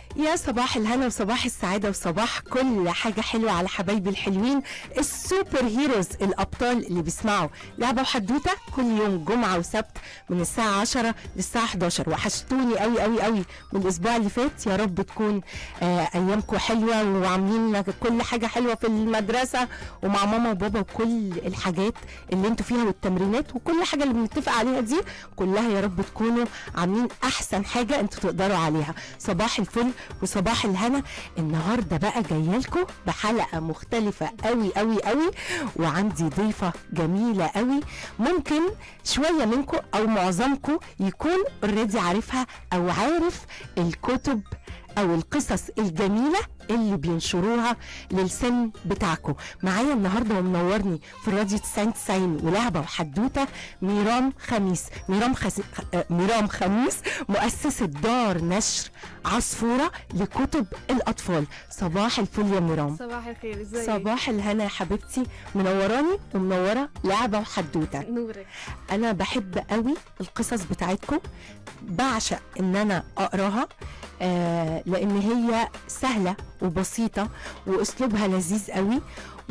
يا صباح الهنا وصباح السعادة وصباح كل حاجة حلوة على حبايبي الحلوين السوبر هيروز الأبطال اللي بيسمعوا لعبة وحدوتة كل يوم جمعة وسبت من الساعة 10 للساعة 11. وحشتوني قوي قوي قوي من الأسبوع اللي فات. يا رب تكون أيامكم حلوة وعاملين كل حاجة حلوة في المدرسة ومع ماما وبابا وكل الحاجات اللي انتوا فيها والتمرينات وكل حاجة اللي بنتفق عليها دي كلها يا رب تكونوا عاملين أحسن حاجة انتوا تقدروا عليها. صباح الفل وصباح الهنا. النهارده بقى جايه لكم بحلقه مختلفه قوي قوي قوي وعندي ضيفه جميله قوي ممكن شويه منكم او معظمكم يكون اوريدي عارفها او عارف الكتب او القصص الجميله اللي بينشروها للسن بتاعكم. معايا النهارده ومنورني في الراديو 90 ولعبه وحدوته ميرام خميس. ميرام خميس مؤسسه دار نشر عصفوره لكتب الاطفال. صباح الفل يا ميرام. صباح الخير، ازيك؟ صباح الهنا يا حبيبتي، منوراني ومنوره لعبه وحدوته. نورك. انا بحب قوي القصص بتاعتكم، بعشق ان انا اقراها لان هي سهله وبسيطه واسلوبها لذيذ قوي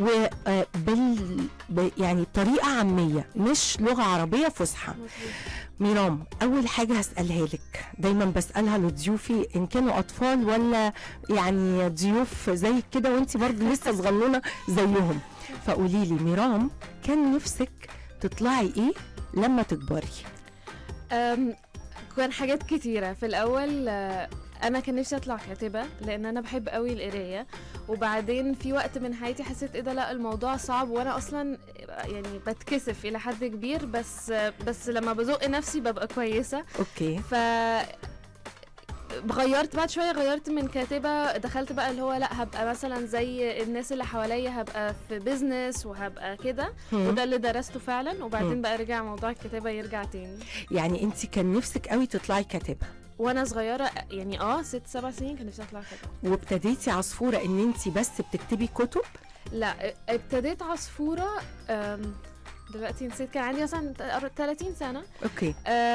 يعني طريقه عاميه مش لغه عربيه فصحى. ميرام، اول حاجه هسالها لك دايما بسالها لضيوفي ان كانوا اطفال ولا يعني ضيوف زي كده وانت برضه لسه صغنونه زيهم، فقولي لي ميرام كان نفسك تطلعي ايه لما تكبري؟ كان حاجات كتيرة. في الأول أنا كان نفسي أطلع كاتبة لأن أنا بحب قوي القراية، وبعدين في وقت من حياتي حسيت إيه ده، لأ الموضوع صعب وأنا أصلا يعني بتكسف إلى حد كبير، بس لما بزق نفسي ببقى كويسة. اوكي. غيرت بعد شويه، غيرت من كاتبه دخلت بقى اللي هو لا هبقى مثلا زي الناس اللي حواليا، هبقى في بيزنس وهبقى كده، وده اللي درسته فعلا. وبعدين بقى رجع موضوع الكتابه يرجع تاني. يعني انت كان نفسك قوي تطلعي كاتبه وانا صغيره، يعني 6-7 سنين كان نفسي اطلع كاتبه. وابتديتي عصفوره ان انت بس بتكتبي كتب؟ لا، ابتديت عصفوره دلوقتي نسيت، كان عندي مثلا 30 سنه. اوكي.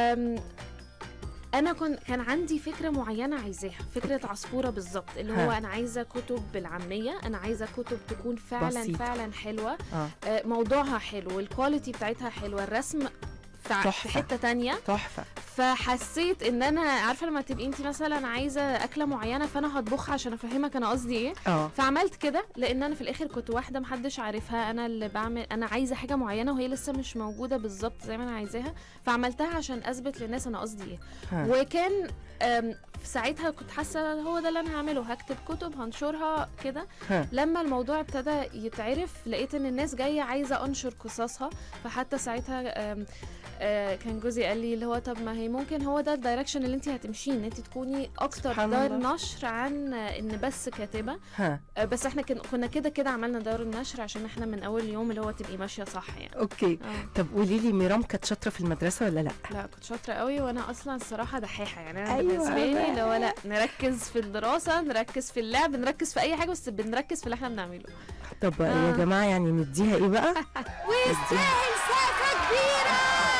انا كان عندي فكره معينه عايزاها، فكره عصفوره بالظبط، اللي هو انا عايزه كتب بالعاميه، انا عايزه كتب تكون فعلا بسيط. فعلا حلوه. موضوعها حلو، الكواليتي بتاعتها حلوه، الرسم في حته تانية تحفه. فحسيت ان انا عارفه لما تبقي انت مثلا عايزه اكله معينه فانا هطبخها عشان افهمك انا قصدي ايه. فعملت كده لان انا في الاخر كنت واحده محدش عارفها، انا اللي بعمل، انا عايزه حاجه معينه وهي لسه مش موجوده بالظبط زي ما انا عايزاها، فعملتها عشان اثبت للناس انا قصدي ايه. وكان في ساعتها كنت حاسه هو ده اللي انا هعمله، هكتب كتب هنشرها كده. لما الموضوع ابتدى يتعرف لقيت ان الناس جايه عايزه انشر قصصها، فحتى ساعتها كان جوزي قال لي اللي هو طب ما هي ممكن هو ده الدايركشن اللي انت هتمشيه، ان انت تكوني اكتر دار نشر عن ان بس كاتبه. بس احنا كنا كده عملنا دار النشر عشان احنا من اول يوم اللي هو تبقي ماشيه صح يعني. اوكي. طب قولي لي ميرام كانت شاطره في المدرسه ولا لا؟ لا كنت شاطره قوي، وانا اصلا الصراحه دحيحه يعني. انا بالنسبه لي اللي هو لا نركز في الدراسه، نركز في اللعب، نركز في اي حاجه، بس بنركز في اللي احنا بنعمله. طب يا جماعه يعني نديها ايه بقى؟ ويستاهل سقفه كبيره.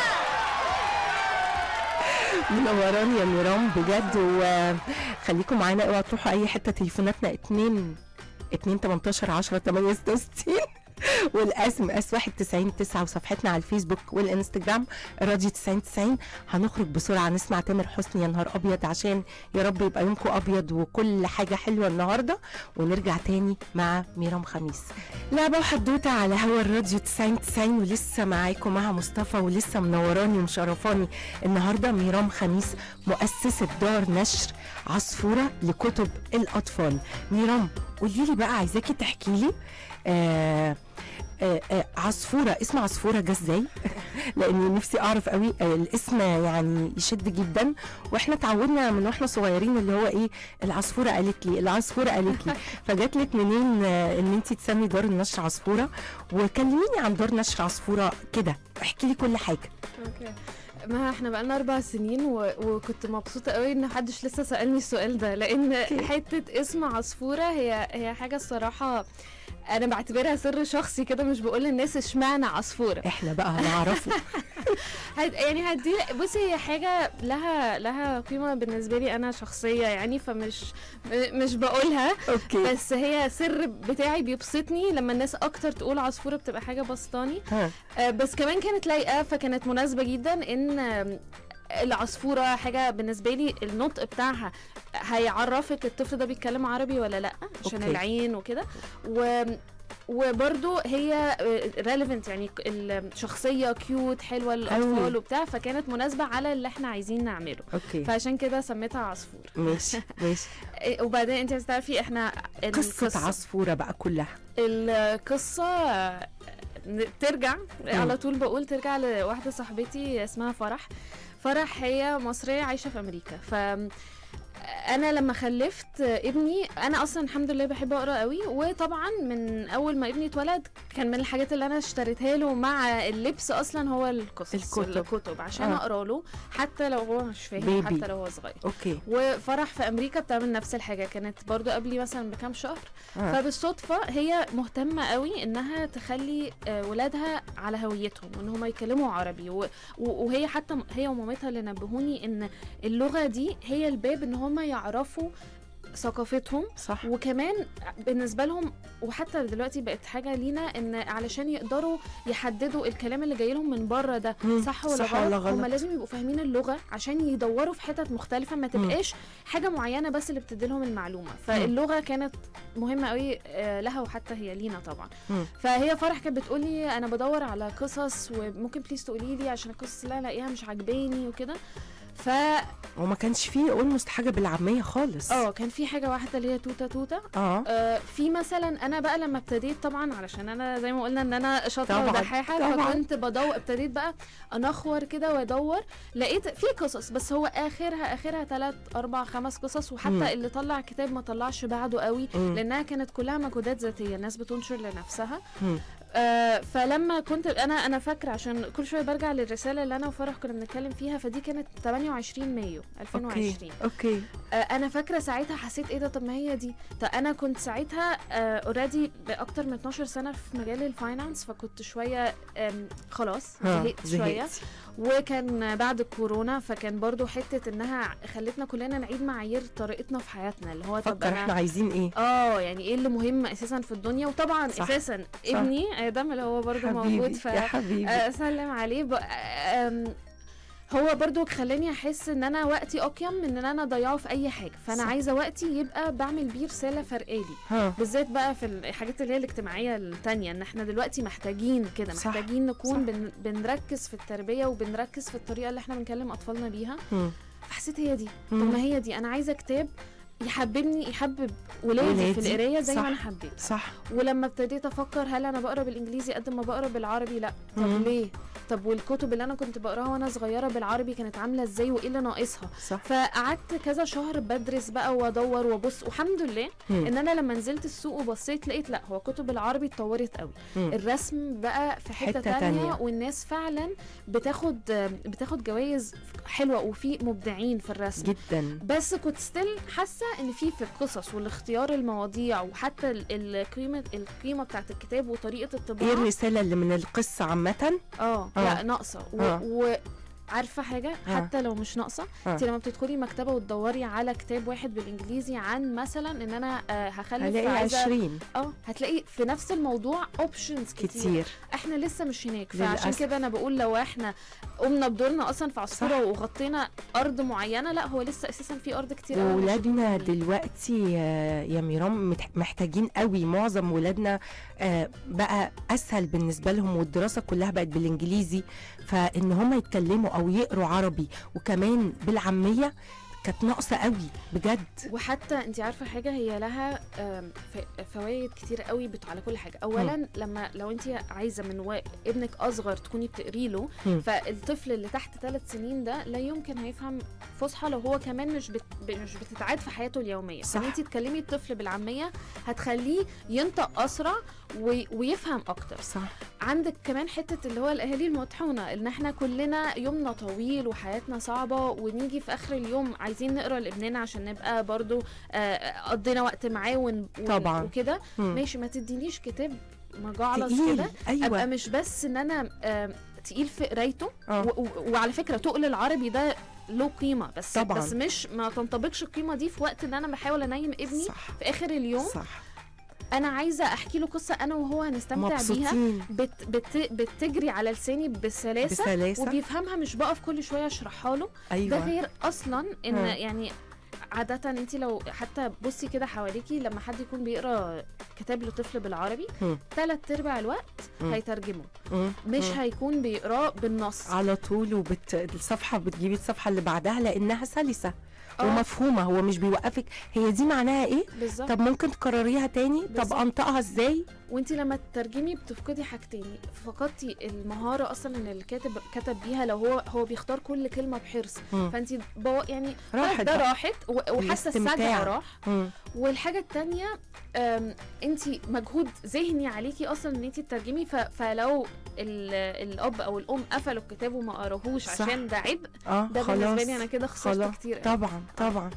منوراني يا ميرام بجد، وخليكم معانا اوعوا تروحوا اي حته. تليفوناتنا 2 18 10 68 والاسم اس 199 وصفحتنا على الفيسبوك والانستجرام راديو 90. هنخرج بسرعه نسمع تامر حسني يا نهار ابيض عشان يا رب يبقى يومكم ابيض وكل حاجه حلوه النهارده، ونرجع تاني مع ميرام خميس. لعبه وحدوته على هوا الراديو 90 ولسه معاكم مع مصطفى، ولسه منوراني ومشرفاني النهارده ميرام خميس مؤسسه دار نشر عصفوره لكتب الاطفال. ميرام قولي لي بقى، عايزاكي تحكي لي عصفوره، اسم عصفوره جه ازاي؟ لاني نفسي اعرف قوي. الاسم يعني يشد جدا، واحنا اتعودنا من واحنا صغيرين اللي هو ايه، العصفوره قالت لي، العصفوره قالت لي. فجات لك منين ان انت تسمي دار النشر عصفوره؟ وكلميني عن دار نشر عصفوره كده، احكي لي كل حاجه. اوكي. ما احنا بقالنا 4 سنين وكنت مبسوطه قوي ان محدش لسه سالني السؤال ده، لان حته اسم عصفوره هي حاجه الصراحه انا بعتبرها سر شخصي كده، مش بقول للناس اشمعنى عصفوره. احنا بقى هنعرفه. يعني هدي، بصي هي حاجه لها قيمه بالنسبه لي انا شخصيه يعني، مش بقولها. اوكي. بس هي سر بتاعي بيبسطني لما الناس اكتر تقول عصفوره، بتبقى حاجه بسطاني. بس كمان كانت لايقه، فكانت مناسبه جدا ان العصفورة حاجة بالنسبة لي النطق بتاعها هيعرفك الطفل ده بيتكلم عربي ولا لأ، عشان العين وكده. وبرضو هي relevant، يعني الشخصية كيوت حلوة للأطفال وبتاع، فكانت مناسبة على اللي احنا عايزين نعمله. فعشان كده سميتها عصفور. ماشي. وبعدين انت عايزة تعرفي احنا قصة عصفورة بقى كلها. القصة ترجع على طول، بقول ترجع لواحدة صاحبتي اسمها فرح، هي مصرية عايشة في أمريكا. أنا لما خلفت ابني، أنا أصلا الحمد لله بحب أقرأ قوي، وطبعا من أول ما ابني اتولد كان من الحاجات اللي أنا اشتريتها له مع اللبس أصلا هو الكتب عشان أقرأ له، حتى لو هو مش فاهم، حتى لو هو صغير. وفرح في أمريكا بتعمل نفس الحاجة، كانت برضو قبلي مثلا بكام شهر. فبالصدفة هي مهتمة قوي إنها تخلي ولادها على هويتهم، وإن هم يتكلموا عربي. وهي حتى هي ومامتها اللي نبهوني إن اللغة دي هي الباب إن هم يعرفوا ثقافتهم. صح. وكمان بالنسبه لهم، وحتى دلوقتي بقت حاجه لينا، ان علشان يقدروا يحددوا الكلام اللي جاي لهم من بره ده صح ولا غلط، هم لازم يبقوا فاهمين اللغه عشان يدوروا في حتت مختلفه، ما تبقاش حاجه معينه بس اللي بتدي لهم المعلومه. فاللغه كانت مهمه قوي لها، وحتى هي لينا طبعا. فهي فرح كانت بتقولي انا بدور على قصص، وممكن بليز تقولي لي عشان القصص اللي الاقيها مش عجباني وكده. وما كانش فيه اولموست حاجه بالعاميه خالص. كان في حاجه واحده اللي هي توته. في مثلا انا بقى لما ابتديت، طبعا علشان انا زي ما قلنا ان انا شاطره ودحاحه، فكنت بدور، ابتديت بقى انخور كده وادور، لقيت في قصص بس هو اخرها 3 4 5 قصص، وحتى اللي طلع كتاب ما طلعش بعده قوي، لانها كانت كلها مجهودات ذاتيه، الناس بتنشر لنفسها. فلما كنت انا فاكره، عشان كل شويه برجع للرساله اللي انا وفرح كنا بنتكلم فيها، فدي كانت 28 مايو 2020. اوكي. انا فاكره ساعتها حسيت ايه ده، طب ما هي دي. طب انا كنت ساعتها اوريدي باكتر من 12 سنه في مجال الفاينانس، فكنت شويه خلاص زهقت شويه، وكان بعد الكورونا، فكان برضو حته انها خلتنا كلنا نعيد معايير طريقتنا في حياتنا، اللي هو طب احنا عايزين ايه، يعني ايه اللي مهم اساسا في الدنيا. وطبعا اساسا ابني ادم اللي هو برضو موجود، اسلم عليه هو برضو خلاني احس ان انا وقتي اقيم من ان انا اضيعه في اي حاجه، فانا عايزه وقتي يبقى بعمل بيه رساله فرقالي، بالذات بقى في الحاجات اللي هي الاجتماعيه التانية، ان احنا دلوقتي محتاجين كده، محتاجين نكون بنركز في التربيه، وبنركز في الطريقه اللي احنا بنكلم اطفالنا بيها. فحسيت هي دي، طب ما هي دي، انا عايزه كتاب يحبب ولادي في القرايه زي ما انا حبيت. صح. ولما ابتديت افكر هل انا بقرا بالانجليزي قد ما بقرا بالعربي، لا، طب ليه؟ طب والكتب اللي انا كنت بقراها وانا صغيره بالعربي كانت عامله ازاي، وايه اللي ناقصها؟ فقعدت كذا شهر بدرس بقى وادور وابص، والحمد لله ان انا لما نزلت السوق وبصيت لقيت لا، هو كتب العربي اتطورت قوي، الرسم بقى في حته تانية، والناس فعلا بتاخد جوائز حلوه، وفي مبدعين في الرسم جدا. بس كنت ستيل حاسه ان في القصص والاختيار المواضيع، وحتى القيمه بتاعت الكتاب وطريقه الطباعه، ايه الرساله اللي من القصه عامه لا ناقصه. عارفه حاجه، حتى لو مش ناقصه، انت لما بتدخلي مكتبه وتدوري على كتاب واحد بالانجليزي عن مثلا ان انا هخلف، هلاقي 20 هتلاقي في نفس الموضوع اوبشنز كتير. احنا لسه مش هناك، فعشان كده انا بقول لو احنا قمنا بدورنا اصلا في عصفوره وغطينا ارض معينه، لا، هو لسه اساسا في ارض كتير قوي. ولادنا دلوقتي يا ميرام محتاجين قوي، معظم ولادنا بقى اسهل بالنسبه لهم، والدراسه كلها بقت بالانجليزي، فان هم يتكلموا او يقروا عربي وكمان بالعاميه كانت ناقصه قوي بجد. وحتى انت عارفه حاجه، هي لها فوائد كتير قوي على كل حاجه. اولا لو انت عايزه من ابنك اصغر تكوني بتقري له، فالطفل اللي تحت 3 سنين ده لا يمكن هيفهم فصحى لو هو كمان مش بتتعاد في حياته اليوميه. فانت تكلمي الطفل بالعاميه هتخليه ينطق اسرع ويفهم اكتر. صح. عندك كمان حته اللي هو الاهالي المطحونه، ان احنا كلنا يومنا طويل وحياتنا صعبه، ونيجي في اخر اليوم عايزين عايزين نقرا لابننا عشان نبقى برضو قضينا وقت معاه طبعا وكده، ماشي. ما تدينيش كتاب مجعلص كده. أيوة. ابقى مش بس ان انا تقيل في قرايته، وعلى فكره تقل العربي ده له قيمه، بس طبعا. بس مش ما تنطبقش القيمه دي في وقت ان انا بحاول انيم ابني. صح. في اخر اليوم صح. انا عايزه احكي له قصه انا وهو هنستمتع بيها، بتجري على لساني بسلاسه وبيفهمها، مش بقف كل شويه اشرحها له. أيوة. ده غير اصلا ان يعني عادة انت لو حتى بصي كده حواليكي، لما حد يكون بيقرا كتاب لطفل بالعربي 3/4 الوقت هيترجمه، مش هيكون بيقراه بالنص على طول، الصفحه بتجيبي الصفحه اللي بعدها لانها سلسه ومفهومه، هو مش بيوقفك هي دي معناها ايه بالزبط. طب ممكن تكرريها تاني بالزبط. طب انطقها ازاي؟ وانت لما تترجمي بتفقدي حاجتين، فقدتي المهاره اصلا ان الكاتب كتب بيها، لو هو بيختار كل كلمه بحرص، فانت يعني راحت وحاسه السجع راح. والحاجه الثانيه انت مجهود ذهني عليكي اصلا ان انت تترجمي، فلو الاب او الام قفلوا الكتاب وما قراهوش عشان ده عبء، ده بالنسبه لي انا كده خسرت كتير. طبعا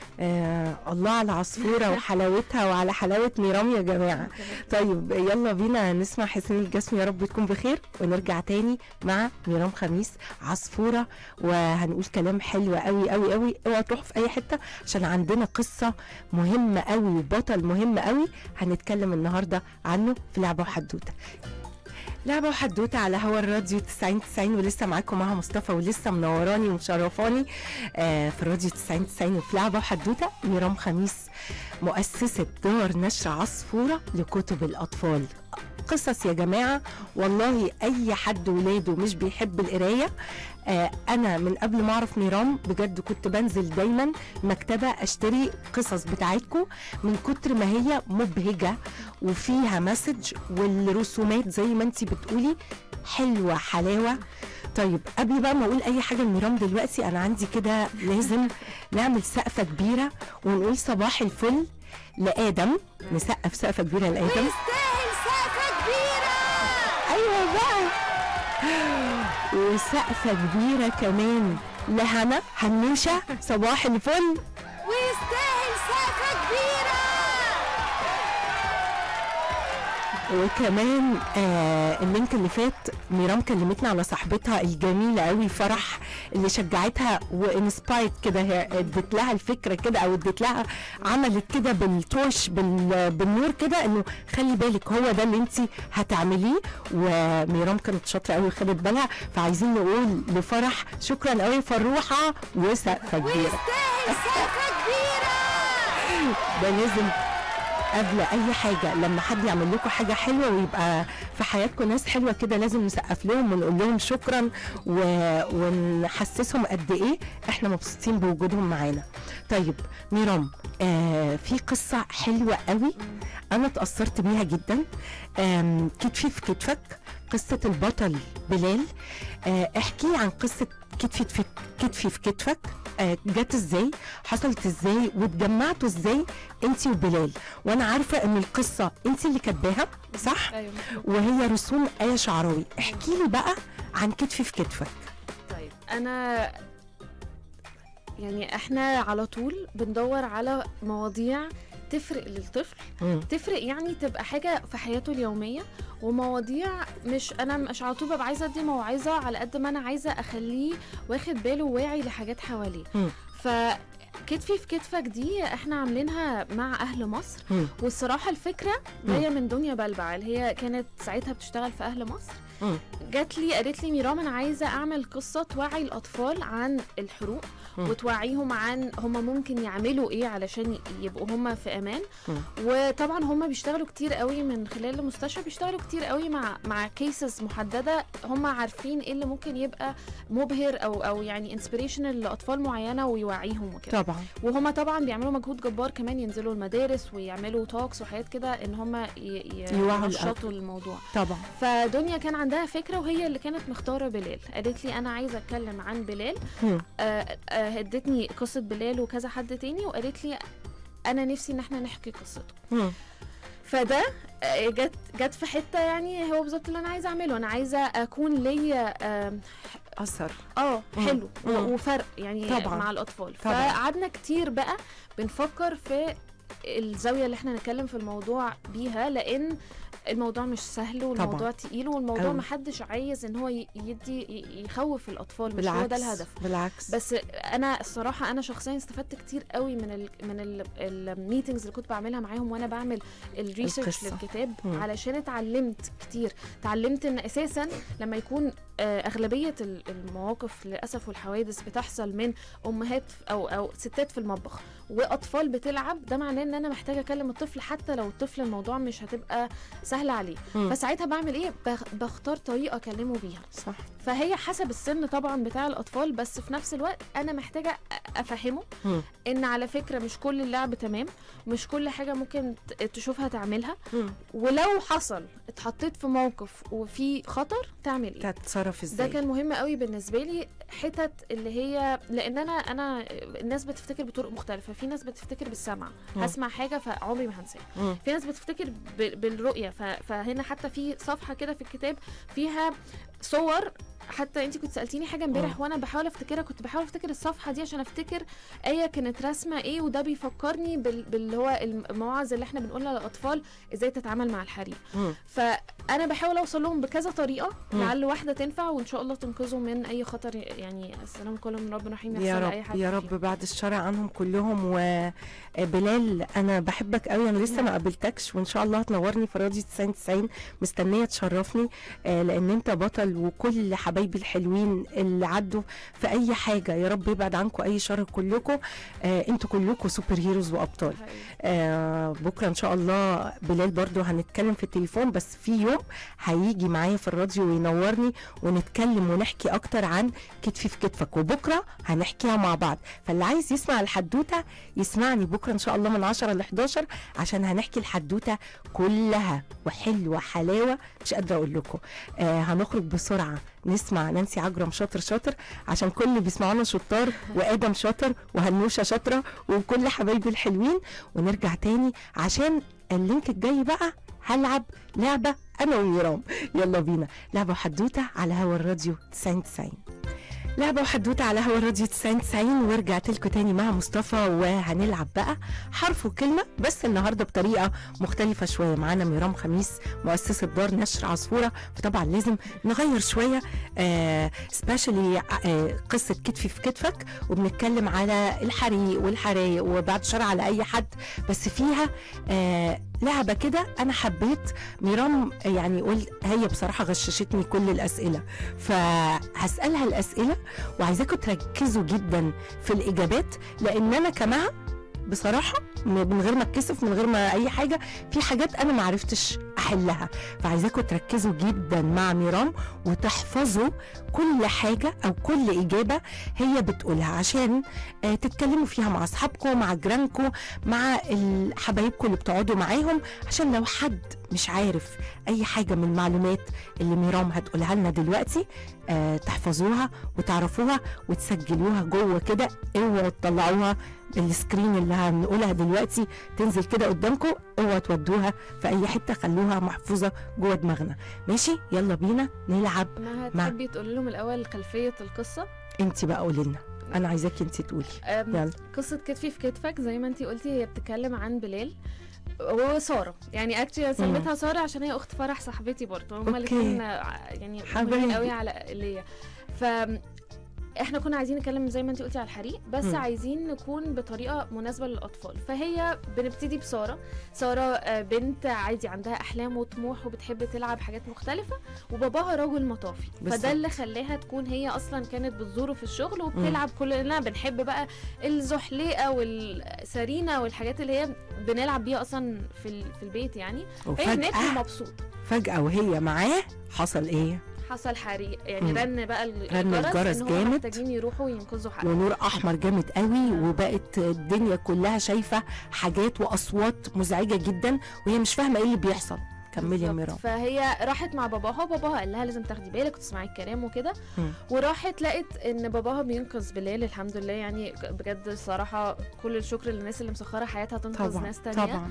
الله على عصفوره وحلاوتها وعلى حلاوه ميرام يا جماعه. طيب يلا بينا نسمع حسين الجسمي، يا رب تكون بخير، ونرجع تاني مع ميرام خميس عصفوره، وهنقول كلام حلو قوي قوي قوي. اوعوا تروحوا في اي حته عشان عندنا قصه مهمه قوي وبطل مهم قوي هنتكلم النهارده عنه في لعبه وحدوته. لعبة وحدوتة على هوا الراديو 90-90، ولسه معاكم معها مصطفى، ولسه منوراني ومشرفاني في الراديو 90-90 وفي لعبة وحدوتة ميرام خميس، مؤسسة دار نشر عصفورة لكتب الأطفال. قصص يا جماعة، والله أي حد ولاده مش بيحب القراية. أنا من قبل ما أعرف ميرام بجد كنت بنزل دايما مكتبة أشتري قصص بتاعتكم من كتر ما هي مبهجة وفيها مسج، والرسومات زي ما انتي بتقولي حلوة حلاوة. طيب قبل بقى ما أقول أي حاجة لميرام دلوقتي، أنا عندي كده لازم نعمل سقفة كبيرة ونقول صباح الفل لآدم، نسقف سقفة كبيرة لآدم. يستاهل سقفة كبيرة. أيوة بقى، وسقفة كبيرة كمان لهنا هنوشة، صباح الفل. ويستاهل سقفة كبيرة. وكمان اللينك اللي فات ميرام كلمتنا على صاحبتها الجميله قوي فرح، اللي شجعتها وانسبايرد كده، هي ادت لها الفكره كده، او ادت لها عملت كده بالتوش بالنور كده، انه خلي بالك هو ده اللي انت هتعمليه. وميرام كانت شاطره قوي خدت بالها، فعايزين نقول لفرح شكرا قوي فروحه وسقفه كبيره. ويستاهل سقفه كبيره. ده لازم قبل اي حاجه، لما حد يعمل لكم حاجه حلوه ويبقى في حياتكم ناس حلوه كده، لازم نسقف لهم ونقول لهم شكرا ونحسسهم قد ايه احنا مبسوطين بوجودهم معانا. طيب ميرام، في قصه حلوه قوي انا اتاثرت بيها جدا، كتفي في كتفك، قصه البطل بلال. احكي عن قصه كتفي في كتفك، جت ازاي، حصلت ازاي، واتجمعتوا ازاي انتي وبلال؟ وانا عارفه ان القصه انتي اللي كاتباها صح؟ أيوة. وهي رسوم آية شعراوي. احكي لي بقى عن كتفي في كتفك. طيب انا يعني احنا على طول بندور على مواضيع تفرق للطفل، تفرق يعني تبقى حاجه في حياته اليوميه، ومواضيع انا مش على طول ببقى عايزه ادي موعظه على قد ما انا عايزه اخليه واخد باله واعي لحاجات حواليه. كتفي في كتفك دي احنا عاملينها مع اهل مصر، والصراحه الفكره جايه من دنيا بلبع اللي هي كانت ساعتها بتشتغل في اهل مصر. جات لي قالت لي ميرام انا عايزه اعمل قصه توعي الاطفال عن الحروق، وتوعيهم عن هم ممكن يعملوا ايه علشان يبقوا هم في امان. وطبعا هم بيشتغلوا كتير قوي من خلال المستشفى، بيشتغلوا كتير قوي مع كيسز محدده، هم عارفين ايه اللي ممكن يبقى مبهر او يعني انسبيريشنال لاطفال معينه ويوعيهم وكده. طبعا وهم طبعا بيعملوا مجهود جبار كمان، ينزلوا المدارس ويعملوا توكس وحاجات كده ان هم ينشطوا الموضوع. طبعا فدنيا كان عندها فكره، وهي اللي كانت مختاره بلال. قالت لي انا عايزه اتكلم عن بلال، ادتني قصه بلال وكذا حد تاني، وقالت لي انا نفسي ان احنا نحكي قصته. فده جت في حته، يعني هو بالظبط اللي انا عايزه اعمله. انا عايزه اكون ليا اثر حلو وفرق يعني طبعًا. مع الاطفال. طبعًا. فقعدنا كتير بقى بنفكر في الزاويه اللي احنا نتكلم في الموضوع بيها، لان الموضوع مش سهل والموضوع طبعًا. تقيل، والموضوع محدش عايز ان هو يخوف الاطفال، مش هو ده الهدف. بالعكس. بس انا الصراحه انا شخصيا استفدت كتير قوي من الميتنجز اللي كنت بعملها معاهم وانا بعمل الريسيرش للكتاب، علشان اتعلمت كتير. اتعلمت ان اساسا لما يكون اغلبيه المواقف للاسف والحوادث بتحصل من امهات او ستات في المطبخ واطفال بتلعب، ده معناه ان انا محتاجه اكلم الطفل، حتى لو الطفل الموضوع مش هتبقى سهله عليه. فساعتها بعمل ايه؟ بختار طريقه اكلمه بيها. صح. فهي حسب السن طبعا بتاع الاطفال، بس في نفس الوقت انا محتاجه افهمه ان على فكره مش كل اللعب تمام، مش كل حاجه ممكن تشوفها تعملها، ولو حصل اتحطيت في موقف وفي خطر تعمل ايه، تتصرف ازاي. ده كان مهم قوي بالنسبه لي. حتت اللي هي لان انا الناس بتفتكر بطرق مختلفه. في ناس بتفتكر بالسمع، هسمع حاجه فعمري ما هنساها. في ناس بتفتكر بالرؤيه. فهنا حتى في صفحه كده في الكتاب فيها صور. حتى انت كنت سالتيني حاجه امبارح وانا بحاول افتكرها، كنت بحاول افتكر الصفحه دي عشان افتكر ايه كانت رسمه ايه، وده بيفكرني باللي هو المواعظ اللي احنا بنقولها للاطفال ازاي تتعامل مع الحريق. فانا بحاول اوصل لهم بكذا طريقه، لعل واحده تنفع وان شاء الله تنقذهم من اي خطر. يعني السلام كلهم من رب رحيم يحصل لاي حد. يا رب بعد الشر عنهم كلهم. وبلال انا بحبك قوي، انا لسه ما قابلتكش، وان شاء الله هتنورني في راديو 90 مستنيه تشرفني، لان انت بطل، وكل حبايبي الحلوين اللي عدوا في اي حاجه يا رب يبعد عنكم اي شر كلكم. انتوا كلكم سوبر هيروز وابطال. بكره ان شاء الله بلال برضو هنتكلم في التليفون، بس في يوم هيجي معايا في الراديو وينورني ونتكلم ونحكي اكتر عن كتفي في كتفك، وبكره هنحكيها مع بعض. فاللي عايز يسمع الحدوته يسمعني بكره ان شاء الله من 10 ل 11 عشان هنحكي الحدوته كلها، وحلوه حلاوه مش قادره اقول لكم. هنخرج بسرعه نسمع نانسي عجرم شاطر عشان كل اللي بيسمعونا شطار، وادم شاطر، وهنوشه شاطره، وكل حبايبي الحلوين، ونرجع تاني عشان اللينك الجاي بقى هلعب لعبه انا وميرام. يلا بينا، لعبه وحدوته على هوا الراديو 90. لعبة وحدوتة على هوا الراديو 90. ورجعت لكم تاني مع مصطفى، وهنلعب بقى حرف وكلمة، بس النهاردة بطريقة مختلفة شوية. معانا ميرام خميس مؤسسة دار نشر عصفورة، فطبعا لازم نغير شوية. سبيشالي قصة كتفي في كتفك، وبنتكلم على الحريق والحرايق وبعد شر على أي حد، بس فيها لعبة كده أنا حبيت. ميرام يعني قلت هي بصراحة غششتني كل الأسئلة، فهسألها الأسئلة وعايزاكم تركزوا جدا في الإجابات، لأن أنا كمان بصراحة من غير ما اتكسف، من غير ما أي حاجة، في حاجات أنا ما عرفتش أحلها. فعايزاكم تركزوا جدا مع ميرام وتحفظوا كل حاجة أو كل إجابة هي بتقولها، عشان تتكلموا فيها مع أصحابكم، مع جيرانكم، مع حبايبكم اللي بتقعدوا معاهم، عشان لو حد مش عارف أي حاجة من المعلومات اللي ميرام هتقولها لنا دلوقتي تحفظوها وتعرفوها وتسجلوها جوه كده. اوعوا تطلعوها بالسكرين اللي هنقولها دلوقتي تنزل كده قدامكم، اوعوا تودوها في اي حته، خلوها محفوظه جوه دماغنا. ماشي؟ يلا بينا نلعب. ما تحبي تقولي لهم الاول خلفيه القصه؟ انت بقى قولي لنا، انا عايزاكي انت تقولي. يلا. قصه كتفي في كتفك زي ما انت قلتي هي بتتكلم عن بلال وساره. يعني اكشلي سميتها ساره عشان هي اخت فرح صاحبتي برضه، هما الاثنين يعني مهمين قوي على ليا. ف احنا كنا عايزين نتكلم زي ما انت قلتي على الحريق، بس عايزين نكون بطريقه مناسبه للاطفال. فهي بنبتدي بساره. بنت عادي عندها احلام وطموح وبتحب تلعب حاجات مختلفه، وباباها راجل مطافي. فده اللي خلاها تكون هي اصلا كانت بتزوره في الشغل وبتلعب. كلنا بنحب بقى الزحليقه والسرينه والحاجات اللي هي بنلعب بيها اصلا في البيت يعني. فهي هناك مبسوطه. فجاه وهي معاه حصل ايه؟ حصل حريق يعني. رن بقى الجرس جامد، محتاجين يروحوا ينقذوا حد، ونور احمر جامد قوي، وبقت الدنيا كلها شايفه حاجات واصوات مزعجه جدا، وهي مش فاهمه ايه اللي بيحصل. كملي يا ميرام. فهي راحت مع باباها، وباباها قال لها لازم تاخدي بالك وتسمعي الكلام وكده. وراحت لقت ان باباها بينقذ بلال الحمد لله. يعني بجد الصراحه كل الشكر للناس اللي مسخره حياتها تنقذ ناس تانية. طبعا.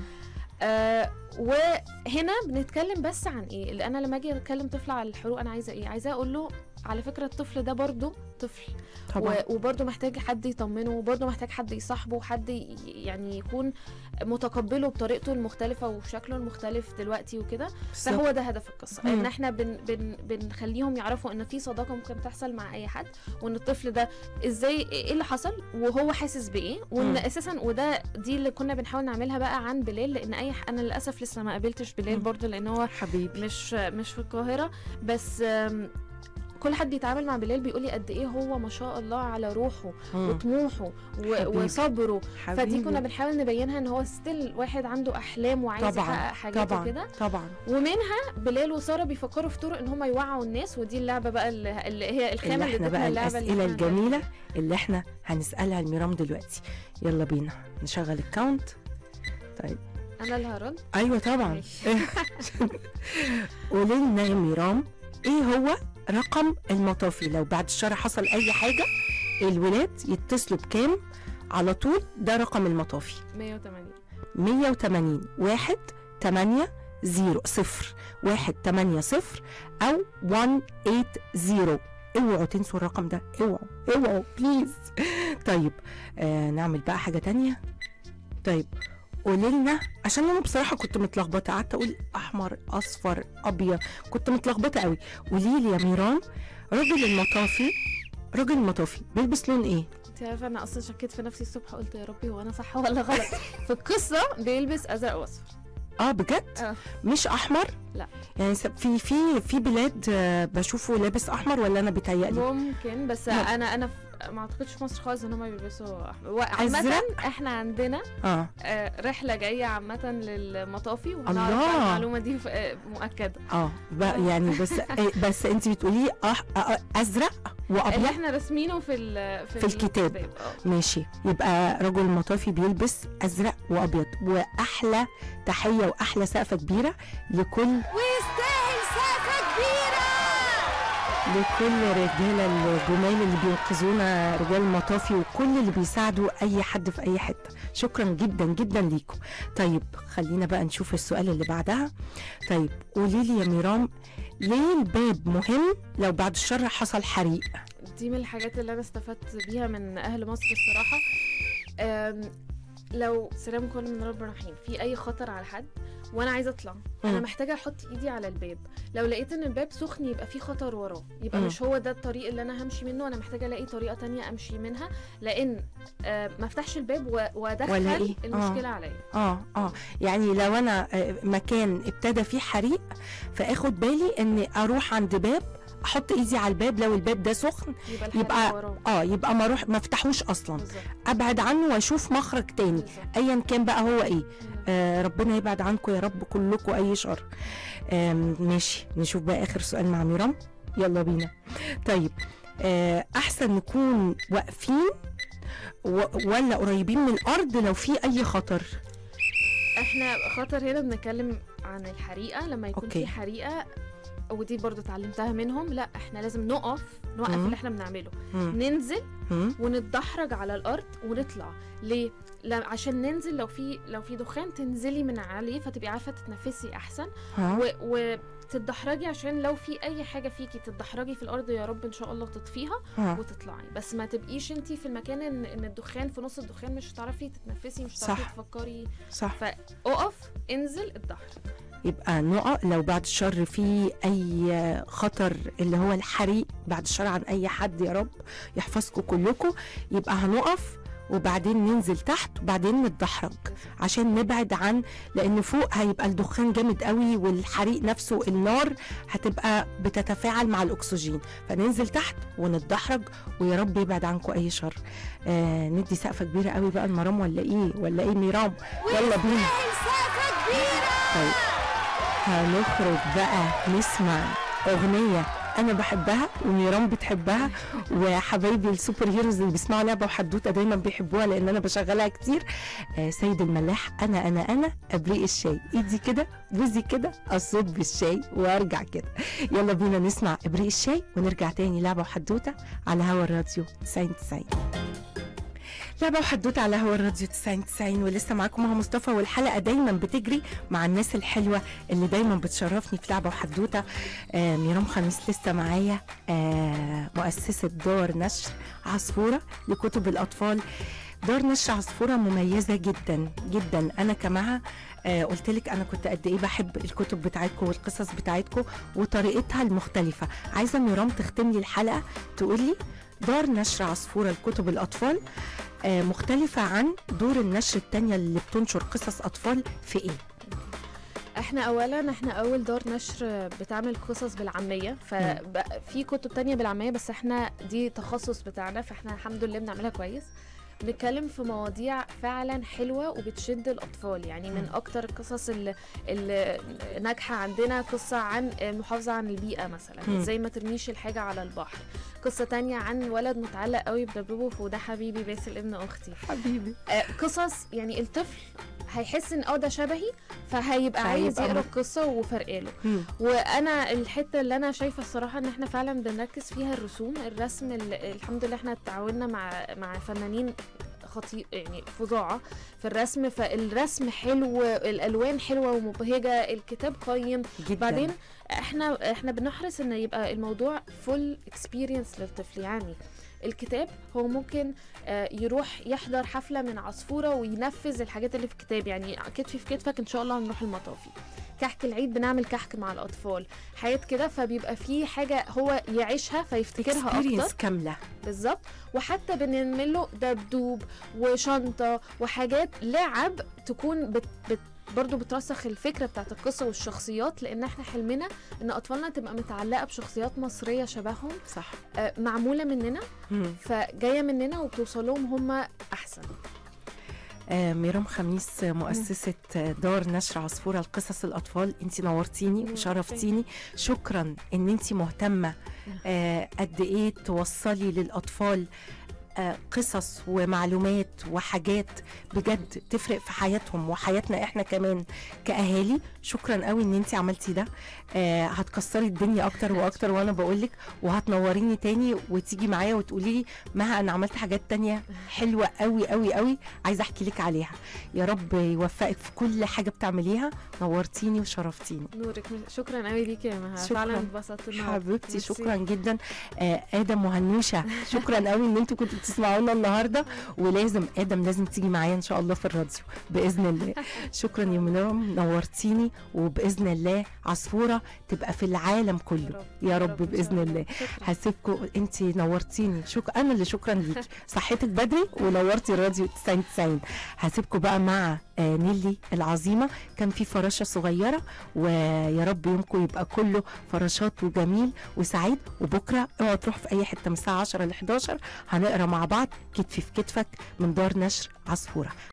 وهنا بنتكلم بس عن ايه اللي انا لما اجي اتكلم طفل على الحروق انا عايزه ايه؟ عايزه اقول له على فكره الطفل ده برضو طفل طبعا. وبرضو محتاج حد يطمنه، وبرضو محتاج حد يصاحبه، وحد يعني يكون متقبله بطريقته المختلفه وشكله المختلف دلوقتي وكده. فهو ده هدف القصه، ان احنا بنخليهم يعرفوا ان في صداقه ممكن تحصل مع اي حد، وان الطفل ده ازاي ايه اللي حصل وهو حاسس بايه، وان اساسا دي اللي كنا بنحاول نعملها بقى عن بلال. لان انا للاسف لسه ما قابلتش بلال برضو، لان هو حبيبي مش في القاهره. بس كل حد بيتعامل مع بلال بيقولي قد ايه هو ما شاء الله على روحه وطموحه وصبره. فدي كنا بنحاول نبينها ان هو ستيل واحد عنده احلام وعايز يحقق حاجات وكده. طبعا. ومنها بلال وساره بيفكروا في طرق ان هم يوعوا الناس، ودي اللعبه بقى اللي هي الخامه اللي ادتنا اللعبه الاسئله الجميله اللي احنا هنسالها لميرام دلوقتي. يلا بينا نشغل الكاونت. طيب انا اللي هرد. ايوه طبعا. قولي لنا يا ميرام ايه هو رقم المطافي لو بعد الشهر حصل اي حاجه الولاد يتصلوا بكام على طول؟ ده رقم المطافي. 180 180 180 او 180. اوعوا تنسوا الرقم ده، اوعوا بليز. طيب نعمل بقى حاجه تانية. طيب قولي لنا، عشان انا بصراحه كنت متلخبطه، قعدت اقول احمر اصفر ابيض، كنت متلخبطه قوي. قولي لي يا ميرام، راجل المطافي بيلبس لون ايه؟ انت عارفه انا اصلا شكيت في نفسي الصبح، قلت يا ربي هو انا صح ولا غلط؟ في القصه بيلبس ازرق واصفر. بجد؟ مش احمر؟ لا يعني في بلاد بشوفه لابس احمر، ولا انا بيتهيألي؟ ممكن، بس انا ما اعتقدش في مصر خالص ان هم بيلبسوا احمر. عامه احنا عندنا رحله جايه عامه للمطافي، وهنعرف المعلومه دي مؤكده. يعني بس انت بتقولي ازرق وابيض اللي احنا رسمينه في الكتاب. ماشي، يبقى رجل المطافي بيلبس ازرق وابيض. واحلى تحيه واحلى سقفه كبيره ويستاهل سقفه كبيره لكل الرجاله الجمال اللي بينقذونا، رجال المطافي وكل اللي بيساعدوا اي حد في اي حته. شكرا جدا جدا ليكم. طيب خلينا بقى نشوف السؤال اللي بعدها. طيب قولي لي يا ميرام، ليه الباب مهم لو بعد الشر حصل حريق؟ دي من الحاجات اللي انا استفدت بيها من اهل مصر الصراحه. لو سلام كل من رب رحيم، في اي خطر على حد وانا عايزه اطلع، انا محتاجه احط ايدي على الباب. لو لقيت ان الباب سخن يبقى في خطر وراه، يبقى مش هو ده الطريق اللي انا همشي منه، انا محتاجه الاقي طريقه تانية امشي منها، لان ما افتحش الباب وادخل المشكله عليا. يعني لو انا مكان ابتدى فيه حريق، فاخد بالي اني اروح عند باب، احط ايدي على الباب، لو الباب ده سخن يبقى ما افتحوش اصلا. بالزبط. ابعد عنه واشوف مخرج تاني ايا كان بقى هو ايه. ربنا يبعد عنكم يا رب كلكم اي شر. ماشي، نشوف بقى اخر سؤال مع ميرام. يلا بينا. طيب احسن نكون واقفين ولا قريبين من الارض لو في اي خطر؟ احنا خطر هنا بنتكلم عن الحريقه، لما يكون في حريقه، ودي برضو اتعلمتها منهم. لا احنا لازم نوقف اللي احنا بنعمله، ننزل ونتدحرج على الارض ونطلع. ليه؟ عشان ننزل، لو في دخان تنزلي من عليه فتبقي عارفه تتنفسي احسن، وتتدحرجي عشان لو في اي حاجه فيكي تتدحرجي في الارض يا رب ان شاء الله تطفيها وتطلعي. بس ما تبقيش انتي في المكان ان الدخان في نص الدخان مش هتعرفي تتنفسي، مش هتعرفي تفكري. صح. فاقف، انزل، اتدحرج. يبقى نقف لو بعد الشر في اي خطر اللي هو الحريق، بعد الشر عن اي حد يا رب يحفظكم كلكم، يبقى هنقف وبعدين ننزل تحت وبعدين نتدحرج عشان نبعد عن، لان فوق هيبقى الدخان جامد قوي والحريق نفسه النار هتبقى بتتفاعل مع الاكسجين، فننزل تحت ونتدحرج ويا رب يبعد عنكم اي شر. ندي سقفه كبيره قوي بقى لمرام ولا ايه ميرام؟ يلا بينا. طيب هنخرج بقى نسمع اغنيه انا بحبها وميرام بتحبها، وحبايبي السوبر هيروز اللي بيسمعوا لعبه وحدوته دايما بيحبوها لان انا بشغلها كتير. سيد الملاح، انا ابريق الشاي، ايدي كده بوزي كده اصب بالشاي وارجع كده. يلا بينا نسمع ابريق الشاي ونرجع تاني لعبه وحدوته على هوا الراديو 99. لعبة وحدوتة على هوا الراديو 90 ولسه معاكم مع مصطفى، والحلقة دايما بتجري مع الناس الحلوة اللي دايما بتشرفني في لعبة وحدوتة. ميرام خميس لسه معايا، مؤسسة دار نشر عصفورة لكتب الأطفال. دار نشر عصفورة مميزة جدا جدا. أنا كمها قلت لك أنا كنت قد إيه بحب الكتب بتاعتكم والقصص بتاعتكم وطريقتها المختلفة. عايزة ميرام تختم لي الحلقة تقولي دار نشر عصفورة لكتب الأطفال مختلفة عن دور النشر التانية اللي بتنشر قصص أطفال في إيه؟ احنا اول دار نشر بتعمل قصص بالعامية، ففي كتب تانية بالعامية بس احنا دي تخصص بتاعنا، فاحنا الحمد لله بنعملها كويس. بنتكلم في مواضيع فعلا حلوة وبتشد الأطفال. يعني من أكتر القصص اللي ناجحة عندنا قصة عن المحافظة عن البيئة مثلا، زي ما ترميش الحاجة على البحر. قصة تانية عن ولد متعلق قوي بدبوبه وده حبيبي باسل ابن أختي حبيبي. قصص يعني الطفل هيحس ان ده شبهي، فهيبقى عايز يقرا القصه وفرقاله. وانا الحته اللي انا شايفه الصراحه ان احنا فعلا بنركز فيها الرسم الحمد لله احنا اتعاوننا مع فنانين خطير يعني فظاعه في الرسم، فالرسم حلو، الالوان حلوه ومبهجه، الكتاب قيم جدا. بعدين احنا بنحرص ان يبقى الموضوع فول اكسبيرينس للطفل. يعني الكتاب هو ممكن يروح يحضر حفلة من عصفورة وينفذ الحاجات اللي في الكتاب، يعني كتفي في كتفك ان شاء الله هنروح المطافي. كحك العيد بنعمل كحك مع الأطفال، حاجات كده، فبيبقى في حات هو يعيشها فيفتكرها أكتر كاملة بالظبط. وحتى بنعمل له دبدوب وشنطة وحاجات لعب تكون برضو بترسخ الفكرة بتاعت القصة والشخصيات، لأن احنا حلمنا ان أطفالنا تبقى متعلقة بشخصيات مصرية شبههم، صح. معمولة مننا فجاية مننا وبتوصل لهم هم أحسن. ميرام خميس مؤسسة دار نشر عصفورة لقصص الأطفال، انتي نورتيني وشرفتيني. شكرا ان انتي مهتمة قد ايه توصلي للأطفال قصص ومعلومات وحاجات بجد تفرق في حياتهم وحياتنا احنا كمان كأهالي. شكرا قوي ان انتي عملتي ده. هتكسري الدنيا اكتر واكتر وانا بقولك، وهتنوريني تاني وتيجي معايا وتقولي لي مها انا عملت حاجات تانية حلوة قوي قوي قوي عايزة احكي لك عليها. يا رب يوفقك في كل حاجة بتعمليها. نورتيني وشرفتيني. نورك. شكرا قوي ليكي يا مها، فعلا اتبسطت حبيبتي. شكرا جدا. آدم وهنوشة شكرا قوي ان انتوا كنتوا بتسمعونا النهارده، ولازم آدم لازم تيجي معايا ان شاء الله في الراديو باذن الله. شكرا يا ميرام، نورتيني، وباذن الله عصفورة تبقى في العالم كله يا رب باذن الله. هسيبكم، انت نورتيني. انا اللي شكرا ليكي، صحيتك بدري ونورتي الراديو 90. هسيبكم بقى مع نيلي العظيمه. كان في فراشة صغيرة، ويا رب يومكم يبقى كله فراشات وجميل وسعيد. وبكرة اوعوا تروحوا في اي حتة من الساعة 10 ل 11 هنقرا مع بعض كتفي في كتفك من دار نشر عصفورة.